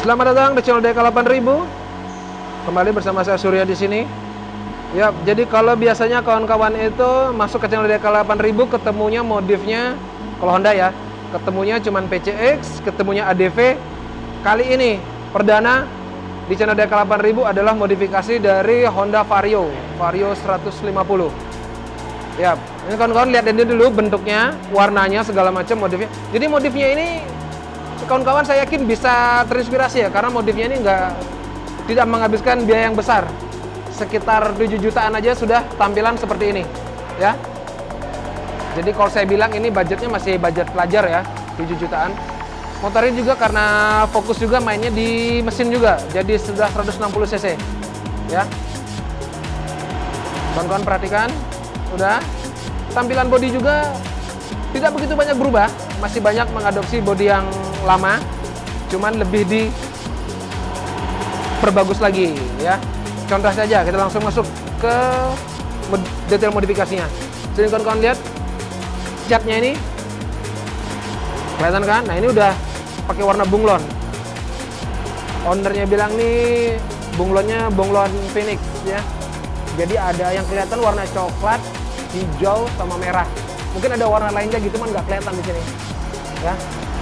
Selamat datang di channel DK 8000. Kembali bersama saya Surya di sini. Ya, jadi kalau biasanya kawan-kawan itu masuk ke channel DK 8000 ketemunya modifnya kalau Honda ya, ketemunya cuman PCX, ketemunya ADV. Kali ini perdana di channel DK 8000 adalah modifikasi dari Honda Vario 150. Ya, ini kawan-kawan lihat ini dulu bentuknya, warnanya, segala macam modifnya. Jadi modifnya ini kawan-kawan saya yakin bisa terinspirasi ya, karena modifnya ini tidak menghabiskan biaya yang besar. Sekitar 7 jutaan aja sudah tampilan seperti ini ya. Jadi kalau saya bilang ini budgetnya masih budget pelajar ya, 7 jutaan. Motornya juga karena fokus juga mainnya di mesin juga, jadi sudah 160 cc ya. Kawan-kawan perhatikan, udah. Tampilan bodi juga tidak begitu banyak berubah, masih banyak mengadopsi bodi yang lama, cuman lebih diperbagus lagi ya. Contoh saja, kita langsung masuk ke detail modifikasinya. Sini kawan-kawan lihat catnya ini, kelihatan kan? Nah ini udah pakai warna bunglon. Ownernya bilang nih bunglonnya bunglon Phoenix ya. Jadi ada yang kelihatan warna coklat, hijau, sama merah. Mungkin ada warna lainnya gitu, kan nggak kelihatan di sini ya.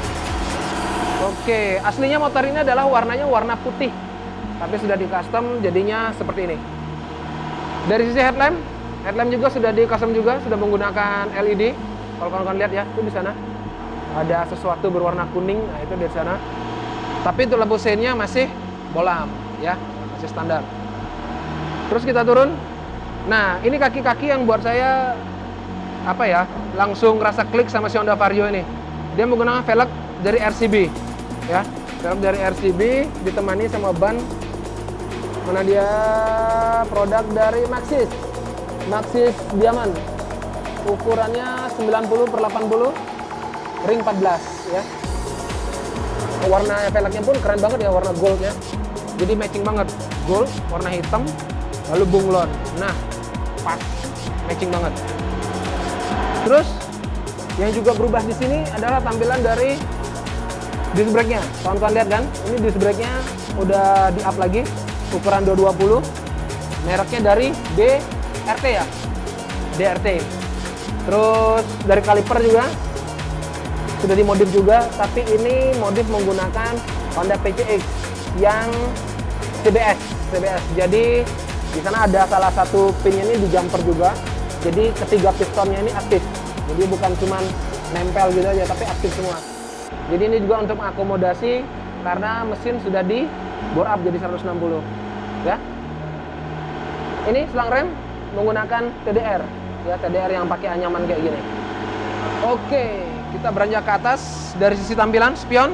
Oke, aslinya motor ini adalah warnanya warna putih, tapi sudah di custom jadinya seperti ini. Dari sisi headlamp juga sudah di custom juga, sudah menggunakan LED. Kalau kawan-kawan lihat ya, itu di sana ada sesuatu berwarna kuning, nah itu dari sana. Tapi untuk lampu seinnya masih bolam ya, masih standar. Terus kita turun. Nah, ini kaki-kaki yang buat saya apa ya, langsung rasa klik sama si Honda Vario ini. Dia menggunakan velg dari RCB ya, velg dari RCB ditemani sama ban, mana dia, produk dari Maxxis Diamond, ukurannya 90/80 ring 14 ya. Warna velgnya pun keren banget ya, warna goldnya, jadi matching banget, gold warna hitam lalu bunglon. Nah pas, matching banget. Terus yang juga berubah di sini adalah tampilan dari disc brake-nya. Kawan-kawan lihat kan, ini disc brake-nya udah di up lagi, ukuran 220, mereknya dari DRT ya, DRT. Terus dari kaliper juga sudah dimodif juga, tapi ini modif menggunakan Honda PCX yang CBS. Jadi di sana ada salah satu pinnya ini di jumper juga. Jadi ketiga pistonnya ini aktif. Jadi bukan cuman nempel gitu aja, tapi aktif semua. Jadi ini juga untuk mengakomodasi karena mesin sudah di bore up jadi 160 ya. Ini selang rem menggunakan TDR ya, TDR yang pakai anyaman kayak gini. Oke, kita beranjak ke atas. Dari sisi tampilan spion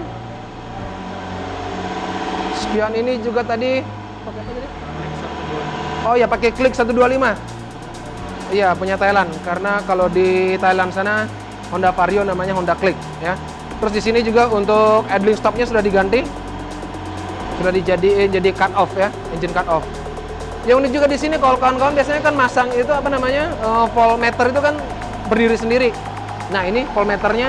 ini juga tadi pakai apa tadi? Oh ya, pakai klik 125. Iya, punya Thailand, karena kalau di Thailand sana Honda Vario namanya Honda Click ya. Terus di sini juga untuk idling stopnya sudah diganti, sudah dijadiin jadi cut off ya, engine cut off. Yang unik juga di sini, kalau kawan-kawan biasanya kan masang itu apa namanya, voltmeter itu kan berdiri sendiri. Nah ini voltmeternya,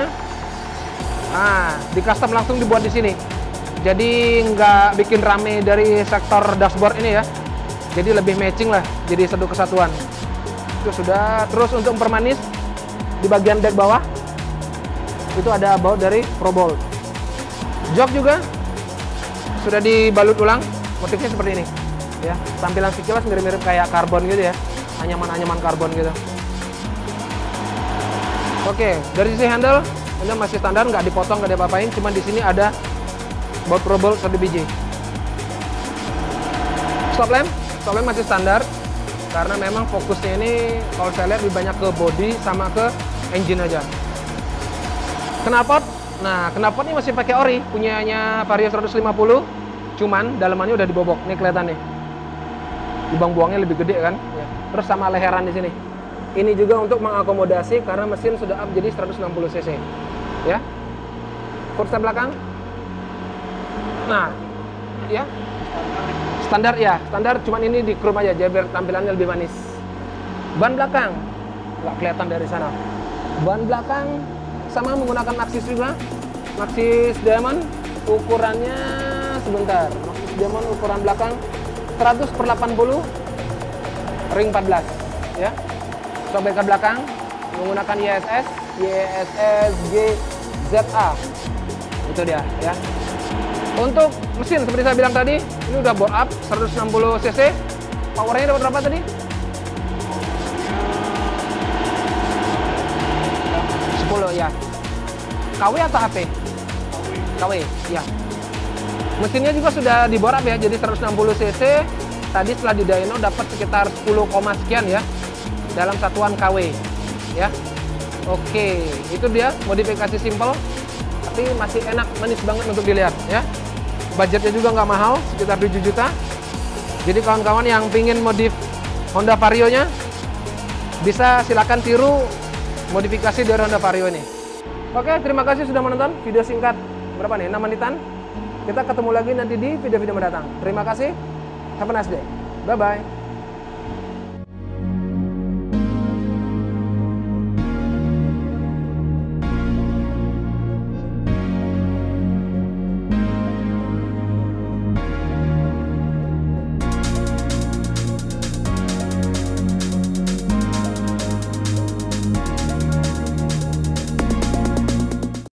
di custom langsung dibuat di sini. Jadi nggak bikin rame dari sektor dashboard ini ya. Jadi lebih matching lah, jadi satu kesatuan. Itu sudah. Terus untuk mempermanis di bagian deck bawah itu ada baut dari ProBolt. Jok juga sudah dibalut ulang, motifnya seperti ini ya. Tampilan sekilas mirip-mirip kayak karbon gitu ya, anyaman-anyaman karbon gitu. Oke, dari sisi handle masih standar, nggak dipotong, nggak diapa-apain, cuman di sini ada baut ProBolt 1 biji. Stop lamp masih standar, karena memang fokusnya ini kalau saya lihat lebih banyak ke body sama ke engine aja. Knalpot, nah knalpot ini masih pakai ori, punyanya Vario 150, cuman dalamannya udah dibobok. Ini kelihatan nih, lubang buangnya lebih gede kan ya. Terus sama leheran di sini. Ini juga untuk mengakomodasi karena mesin sudah up jadi 160 cc ya. Kursi belakang, nah ya standar ya, standar, cuman ini di chrome aja biar tampilannya lebih manis. Ban belakang nggak kelihatan dari sana. Ban belakang sama menggunakan Maxxis juga, Maxxis Diamond, ukurannya sebentar. Maxxis Demon ukuran belakang 100/80 ring 14 ya. Shock bengkel belakang menggunakan YSS GZA. Itu dia ya. Untuk mesin seperti saya bilang tadi, ini udah bore up 160 cc. Powernya dapat berapa tadi? 10 ya. KW atau HP? KW ya. Mesinnya juga sudah di bore up ya, jadi 160 cc. Tadi setelah di dyno dapat sekitar 10, sekian ya dalam satuan KW ya. Oke, itu dia modifikasi simple tapi masih enak, manis banget untuk dilihat ya. Budgetnya juga nggak mahal, sekitar 7 juta. Jadi kawan-kawan yang pingin modif Honda Vario-nya bisa silakan tiru modifikasi dari Honda Vario ini. Oke, terima kasih sudah menonton video singkat berapa nih, 6 menitan. Kita ketemu lagi nanti di video-video mendatang. Terima kasih, have a nice day, bye bye.